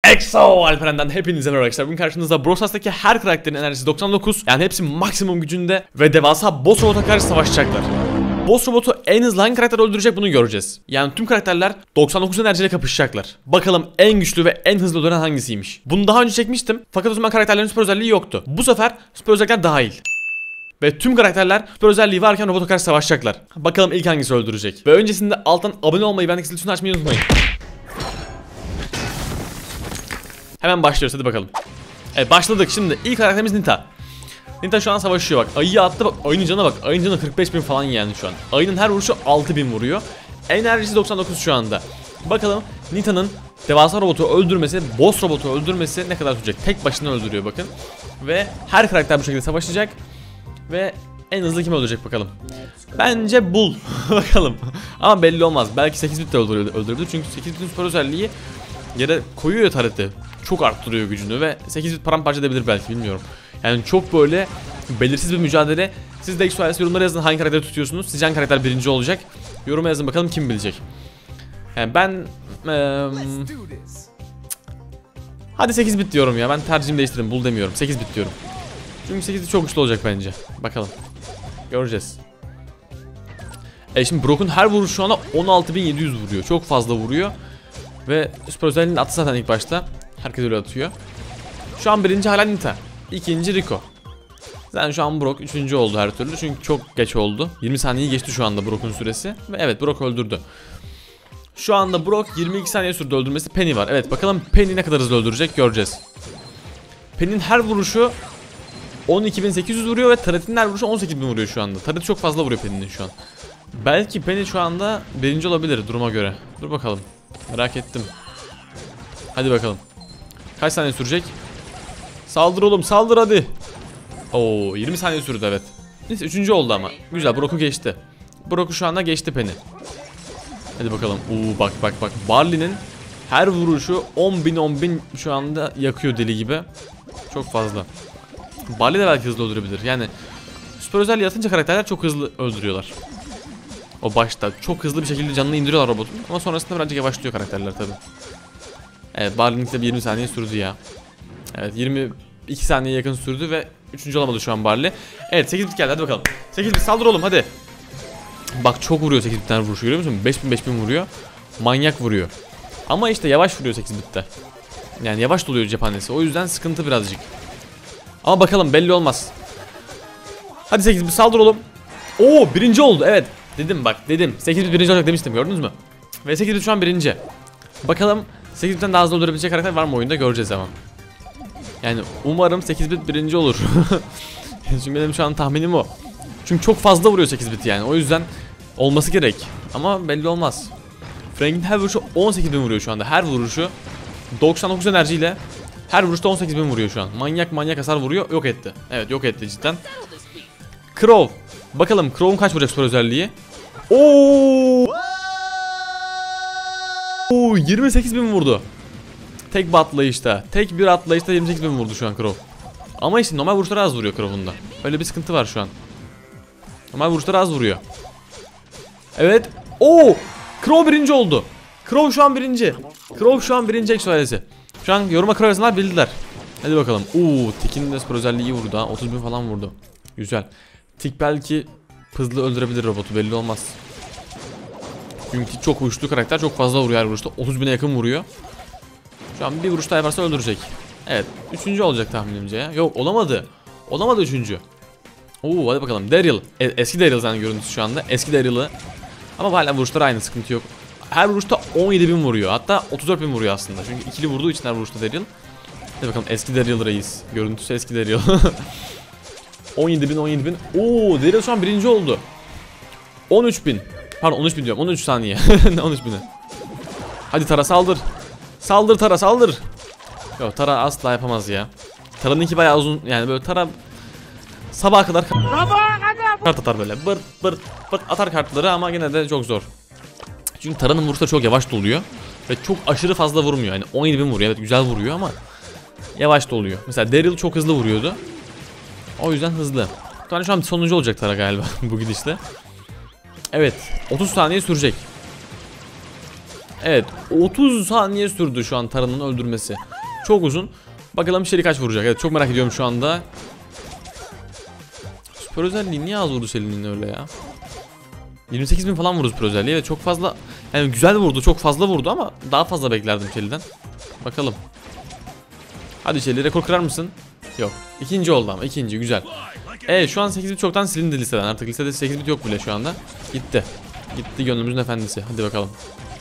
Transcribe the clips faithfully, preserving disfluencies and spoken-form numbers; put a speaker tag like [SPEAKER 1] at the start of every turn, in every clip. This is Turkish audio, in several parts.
[SPEAKER 1] Exo Alperen'den hepinize merhaba arkadaşlar. Bugün karşınızda Brawl Stars'taki her karakterin enerjisi doksan dokuz. Yani hepsi maksimum gücünde ve devasa boss robota karşı savaşacaklar. Boss robotu en hızlı hangi karakter öldürecek bunu göreceğiz. Yani tüm karakterler doksan dokuz enerjiyle kapışacaklar. Bakalım en güçlü ve en hızlı öldüren hangisiymiş. Bunu daha önce çekmiştim fakat o zaman karakterlerin süper özelliği yoktu. Bu sefer süper özellikler dahil. Ve tüm karakterler süper özelliği varken robota karşı savaşacaklar. Bakalım ilk hangisi öldürecek. Ve öncesinde alttan abone olmayı, ben zil açmayı unutmayın. Hemen başlıyoruz, hadi bakalım. Evet, başladık. Şimdi ilk karakterimiz Nita. Nita şu an savaşıyor bak. Ayıya attı bak. Ayının canına bak. Ayının canı kırk beş bin falan yani şu an. Ayının her vuruşu altı bin vuruyor. Enerjisi doksan dokuz şu anda. Bakalım Nita'nın devasa robotu öldürmesi, boss robotu öldürmesi ne kadar sürecek. Tek başına öldürüyor bakın. Ve her karakter bu şekilde savaşacak. Ve en hızlı kim öldürecek bakalım. Bence Bull. Bakalım. Ama belli olmaz. Belki sekiz bit de öldürebilir. Çünkü sekiz bitin süper özelliği yere koyuyor ya tareti. Çok arttırıyor gücünü ve sekiz bit paramparça edebilir belki, bilmiyorum. Yani çok böyle belirsiz bir mücadele. Siz de Exo ailesi yorumlara yazın hangi karakteri tutuyorsunuz. Sizce hangi karakter birinci olacak? Yoruma yazın bakalım kim bilecek. Yani ben ee, hadi sekiz bit diyorum ya. Ben tercihimi değiştirdim. Bull demiyorum. sekiz bit diyorum. Çünkü sekiz bit çok güçlü olacak bence. Bakalım. Göreceğiz. E şimdi Brock'un her vuruşu şu anda on altı bin yedi yüz vuruyor. Çok fazla vuruyor. Ve süper özelliğini attı zaten ilk başta. Herkes öyle atıyor. Şu an birinci hala Nita. İkinci Rico. Zaten şu an Brock üçüncü oldu her türlü. Çünkü çok geç oldu. yirmi saniye geçti şu anda Brock'un süresi. Ve evet, Brock öldürdü. Şu anda Brock yirmi iki saniye sürdü öldürmesi. Penny var. Evet, bakalım Penny ne kadar hızlı öldürecek göreceğiz. Penny'nin her vuruşu on iki bin sekiz yüz vuruyor ve Taret'in her vuruşu on sekiz bin vuruyor şu anda. Taret çok fazla vuruyor Penny'nin şu an. Belki Penny şu anda birinci olabilir duruma göre. Dur bakalım. Merak ettim. Hadi bakalım. Kaç saniye sürecek? Saldır oğlum, saldır hadi. Oo, yirmi saniye sürdü evet. Neyse, üçüncü oldu ama. Güzel, Brock'u geçti. Brock'u şu anda geçti Penny. Hadi bakalım. Oo, bak bak bak. Barley'nin her vuruşu on bin on bin şu anda yakıyor deli gibi. Çok fazla. Barley de belki hızlı öldürebilir. Yani süper özelliği atınca karakterler çok hızlı öldürüyorlar. O başta çok hızlı bir şekilde canını indiriyorlar robotun. Ama sonrasında birazcık yavaşlıyor karakterler tabi. Evet, Barley'nin de yirmi saniye sürdü ya. Evet, yirmi iki saniye yakın sürdü ve üçüncü olamadı şu an Barley. Evet, sekiz bit geldi, hadi bakalım. sekiz bit saldır oğlum hadi. Bak çok vuruyor sekiz bitten vuruşu, görüyor musun? beş bin beş bin vuruyor. Manyak vuruyor. Ama işte yavaş vuruyor sekiz bitte. Yani yavaş doluyor cephanesi, o yüzden sıkıntı birazcık. Ama bakalım, belli olmaz. Hadi sekiz bit saldır oğlum. Oo, birinci oldu evet. Dedim bak, dedim. sekiz bit birinci olacak demiştim, gördünüz mü? Ve sekiz bit şu an birinci. Bakalım sekiz bitten daha hızlı öldürebilecek karakter var mı oyunda, göreceğiz ama. Yani umarım sekiz bit birinci olur. Çünkü benim şu an tahminim o. Çünkü çok fazla vuruyor sekiz bit yani, o yüzden olması gerek. Ama belli olmaz. Frank'in her vuruşu on sekiz bin vuruyor şu anda. Her vuruşu doksan dokuz enerjiyle her vuruşta on sekiz bin vuruyor şu an. Manyak manyak hasar vuruyor, yok etti. Evet, yok etti cidden. Crow. Bakalım Crow'un kaç vuracak süper özelliği? Oo! Oo, yirmi sekiz bin vurdu. Tek bir atlayışta. Tek bir atlayışta yirmi sekiz bin vurdu şu an Crow. Ama işte normal vuruşları az vuruyor Crow'un da. Öyle bir sıkıntı var şu an. Normal vuruşları az vuruyor. Evet. Oo! Crow birinci oldu. Crow şu an birinci. Crow şu an birinci Exo ailesi. Şu an yoruma Crow yazanlar bildiler. Hadi bakalım. Oo, Tik'in de süper özelliği iyi vurdu ha. otuz bin falan vurdu. Güzel. Tik belki hızlı öldürebilir robotu, belli olmaz. Çünkü çok güçlü karakter, çok fazla vuruyor her vuruşta. otuz bine yakın vuruyor. Şu an bir vuruşta yaparsa öldürecek. Evet, üçüncü olacak tahminimce ya. Yok, olamadı. Olamadı üçüncü. Oo, hadi bakalım. Daryl. E eski Daryl zaten görüntüsü şu anda. Eski Daryl'ı. Ama hala vuruşlar aynı, sıkıntı yok. Her vuruşta on yedi bin vuruyor. Hatta otuz dört bin vuruyor aslında. Çünkü ikili vurduğu için her vuruşta Daryl. Hadi bakalım, eski Daryl reis. Görüntüsü eski Daryl. on yedi bin on yedi bin. Oo, Daryl şu an birinci oldu. on üç bin. Pardon, on üç bin diyorum. on üç saniye. Ne on üç bini? Hadi Tara saldır. Saldır Tara, saldır. Yok, Tara asla yapamaz ya. Tara'nınki bayağı uzun. Yani böyle Tara sabaha kadar kart atar böyle. Bırt bırt bırt atar kartları ama yine de çok zor. Çünkü Tara'nın vuruşları çok yavaş doluyor. Ve çok aşırı fazla vurmuyor. Yani on yedi bin vuruyor. Evet, güzel vuruyor ama yavaş doluyor. Mesela Daryl çok hızlı vuruyordu. O yüzden hızlı. Yani şu an sonuncu olacak Tara galiba bu gidişle. Evet, otuz saniye sürecek. Evet, otuz saniye sürdü şu an Tara'nın öldürmesi. Çok uzun. Bakalım Shelly kaç vuracak. Evet, çok merak ediyorum şu anda. Süper özelliği niye az vurdu Shelly'nin öyle ya? yirmi sekiz bin falan vurdu süper özelliği. Evet, çok fazla. Yani güzel vurdu, çok fazla vurdu ama daha fazla beklerdim Shelly'den. Bakalım. Hadi Shelly, rekor kırar mısın? Yok. İkinci oldu ama ikinci, güzel. Evet, şu an sekiz bit çoktan silindi listeden. Artık listede sekiz bit yok bile şu anda. Gitti. Gitti gönlümüzün efendisi. Hadi bakalım.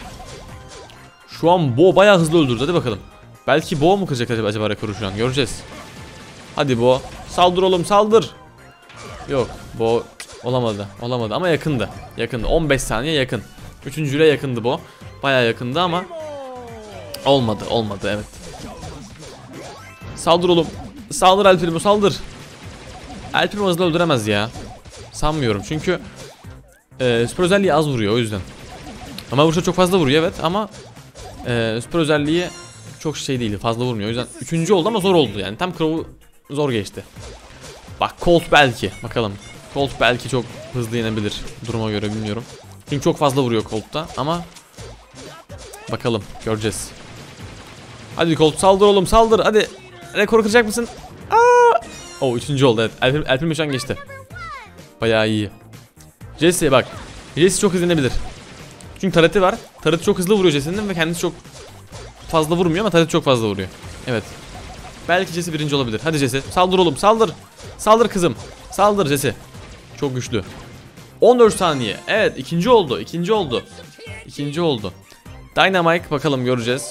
[SPEAKER 1] Şu an Bo bayağı hızlı öldürdü. Hadi bakalım. Belki Bo mu kıracak acaba, acaba rekoru şu an? Göreceğiz. Hadi Bo. Saldır oğlum, saldır. Yok. Bo olamadı. Olamadı ama yakındı. Yakındı. on beş saniye yakın. Üçüncüyle yakındı Bo. Bayağı yakındı ama olmadı. Olmadı, evet. Saldır oğlum. Saldır El Primo, saldır. El Primo hızlı öldüremez ya. Sanmıyorum çünkü e, süper özelliği az vuruyor o yüzden. Ama vuruşa çok fazla vuruyor, evet, ama e, süper özelliği çok şey değil, fazla vurmuyor. O yüzden üçüncü oldu ama zor oldu yani. Tam Crow'u zor geçti. Bak Colt belki. Bakalım. Colt belki çok hızlı yenebilir. Duruma göre bilmiyorum. Çünkü çok fazla vuruyor Colt'ta ama bakalım, göreceğiz. Hadi Colt, saldır oğlum, saldır. Hadi. Rekoru kıracak mısın? Aa! O üçüncü oldu, evet. El, El Primo şu an geçti. Bayağı iyi. Jesse bak. Jesse çok hızlı yenebilir. Çünkü tareti var. Tareti çok hızlı vuruyor Jesse'nin ve kendisi çok fazla vurmuyor ama tareti çok fazla vuruyor. Evet. Belki Jesse birinci olabilir. Hadi Jesse. Saldır oğlum, saldır. Saldır kızım. Saldır Jesse. Çok güçlü. on dört saniye. Evet, ikinci oldu. İkinci oldu. İkinci oldu. Dynamite bakalım, göreceğiz.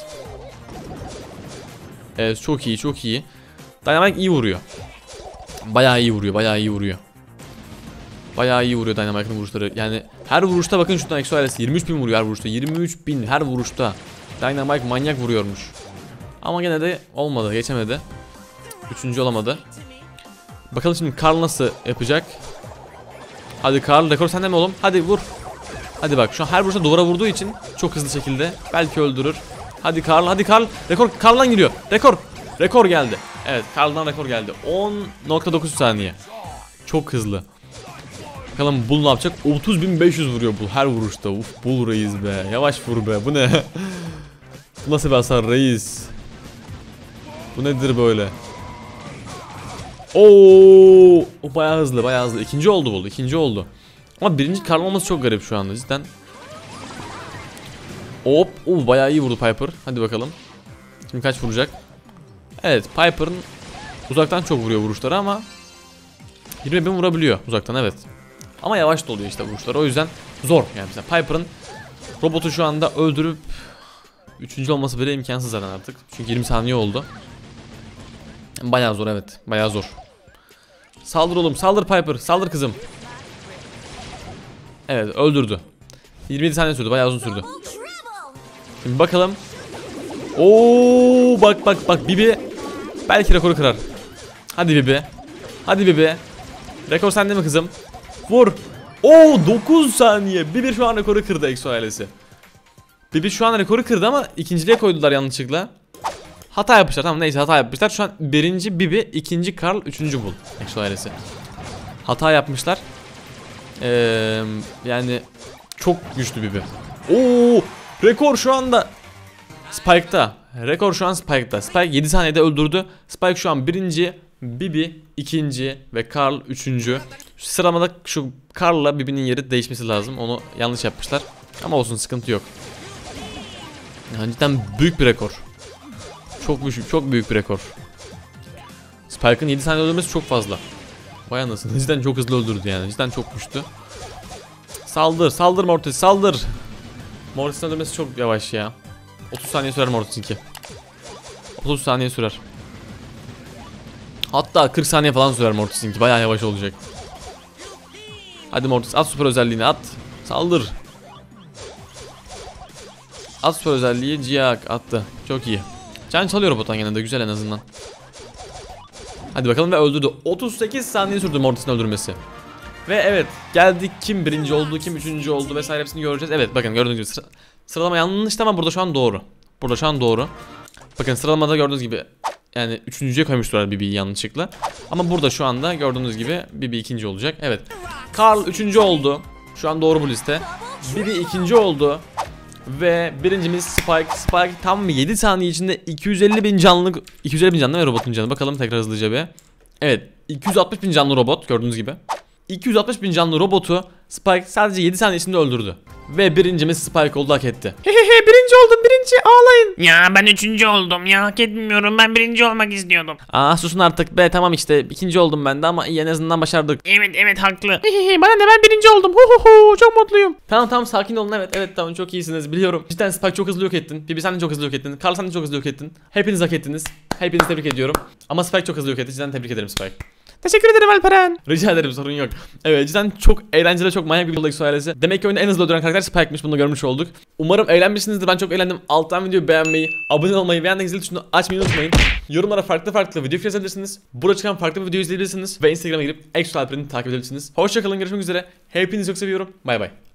[SPEAKER 1] Evet, çok iyi, çok iyi. Dynamite iyi vuruyor. Bayağı iyi vuruyor, bayağı iyi vuruyor. Bayağı iyi vuruyor Dynamite'ın vuruşları. Yani her vuruşta bakın şuradan Exo ailesi yirmi üç bin vuruyor her vuruşta. yirmi üç bin her vuruşta. Dynamite manyak vuruyormuş. Ama gene de olmadı, geçemedi. Üçüncü olamadı. Bakalım şimdi Karl nasıl yapacak. Hadi Karl, rekor sende mi oğlum? Hadi vur. Hadi bak, şu an her vuruşta duvara vurduğu için çok hızlı şekilde belki öldürür. Hadi Karl, hadi Karl. Rekor Karl'dan giriyor. Rekor. Rekor geldi. Evet, Karl'dan rekor geldi. on nokta dokuz saniye. Çok hızlı. Bakalım Bull ne yapacak? otuz bin beş yüz vuruyor Bull her vuruşta. Uf, Bull reis be. Yavaş vur be. Bu ne? Bu nasıl bir hasar reis? Bu nedir böyle? Oo, o bayağı hızlı, bayağı hızlı. İkinci oldu Bull, ikinci oldu. Ama birinci Karl olması çok garip şu anda cidden. Hop, oo, bayağı iyi vurdu Piper. Hadi bakalım. Şimdi kaç vuracak? Evet, Piper'ın uzaktan çok vuruyor vuruşları ama yirmi bin vurabiliyor uzaktan, evet. Ama yavaş da oluyor işte vuruşları, o yüzden zor. Yani mesela Piper'ın robotu şu anda öldürüp üçüncü olması bile imkansız zaten artık. Çünkü yirmi saniye oldu. Bayağı zor, evet, bayağı zor. Saldır oğlum, saldır Piper, saldır kızım. Evet, öldürdü. yirmi yedi saniye sürdü, bayağı uzun sürdü. Şimdi bakalım. Oo, bak bak bak, Bibi belki rekoru kırar. Hadi Bibi. Hadi Bibi. Rekor sende mi kızım? Vur. Oo, dokuz saniye. Bibi şu an rekoru kırdı Exo ailesi. Bibi şu an rekoru kırdı ama ikinciliğe koydular yanlışlıkla. Hata yapmışlar, tamam, neyse, hata yapmışlar. Şu an birinci Bibi, ikinci Karl, üçüncü Bull Exo ailesi. Hata yapmışlar. Ee, yani çok güçlü Bibi. Oo, rekor şu anda Spike'da. Rekor şu an Spike'da. Spike yedi saniyede öldürdü. Spike şu an birinci, Bibi ikinci ve Karl üçüncü. Şu sıramada şu Karl'la Bibi'nin yeri değişmesi lazım. Onu yanlış yapmışlar. Ama olsun, sıkıntı yok. Yani cidden büyük bir rekor. Çok büyük, çok büyük bir rekor. Spike'ın yedi saniyede öldürmesi çok fazla. Vay anasını. Cidden çok hızlı öldürdü yani. Cidden çok güçlü. Saldır, saldır Mortis, saldır. Mortis'in öldürmesi çok yavaş ya. otuz saniye sürer Mortis'inki. otuz saniye sürer. Hatta kırk saniye falan sürer Mortis'inki. Bayağı yavaş olacak. Hadi Mortis, at süper özelliğini, at. Saldır. At süper özelliği, ciyak attı. Çok iyi. Can çalıyor robotan yine de, güzel en azından. Hadi bakalım ve öldürdü. otuz sekiz saniye sürdü Mortis'in öldürmesi. Ve evet, geldik, kim birinci oldu, kim üçüncü oldu vesaire, hepsini göreceğiz. Evet, bakın gördüğünüz gibi sıra, sıralama yanlıştı ama burada şu an doğru. Burada şu an doğru. Bakın sıralamada gördüğünüz gibi yani üçüncüye koymuşlar Bibi'yi yanlışlıkla. Ama burada şu anda gördüğünüz gibi Bibi ikinci olacak. Evet. Karl üçüncü oldu. Şu an doğru bu liste. Bibi ikinci oldu. Ve birincimiz Spike. Spike tam yedi saniye içinde iki yüz elli bin canlılık, iki yüz elli bin canlı ve robotun canı. Bakalım tekrar hızlıca bir. Evet, iki yüz altmış bin canlı robot gördüğünüz gibi. iki yüz altmış bin canlı robotu Spike sadece yedi saniye içinde öldürdü. Ve birincimiz Spike oldu, hak etti. Hehehe, birinci oldum, birinci, ağlayın.
[SPEAKER 2] Ya ben üçüncü oldum ya, hak etmiyorum, ben birinci olmak istiyordum.
[SPEAKER 1] Aa susun artık be, tamam işte ikinci oldum ben de ama iyi, en azından başardık.
[SPEAKER 2] Evet evet haklı.
[SPEAKER 1] Hehehe, bana ne, ben birinci oldum, hu hu hu, çok mutluyum. Tamam tamam sakin olun, evet evet tamam, çok iyisiniz biliyorum. Cidden Spike çok hızlı yok ettin. Bibi sen de çok hızlı yok ettin. Carl sen de çok hızlı yok ettin. Hepiniz hak ettiniz. Hepinizi tebrik ediyorum. Ama Spike çok hızlı yok etti, cidden tebrik ederim Spike. Teşekkür ederim Alperen. Rica ederim, sorun yok. Evet cidden çok eğlenceli, çok manyak bir Roblox ailesi. Demek ki oyunda en hızlı öldüren karakter Spike'miş, bunu görmüş olduk. Umarım eğlenmişsinizdir, ben çok eğlendim. Alttan videoyu beğenmeyi, abone olmayı ve yanındaki zil tuşunu açmayı unutmayın. Yorumlara farklı farklı video fikri yazabilirsiniz. Burada çıkan farklı bir video izleyebilirsiniz. Ve Instagram'a girip Extra Alperen'i takip edebilirsiniz. Hoşçakalın, görüşmek üzere. Hepinizi çok seviyorum. Bay bay.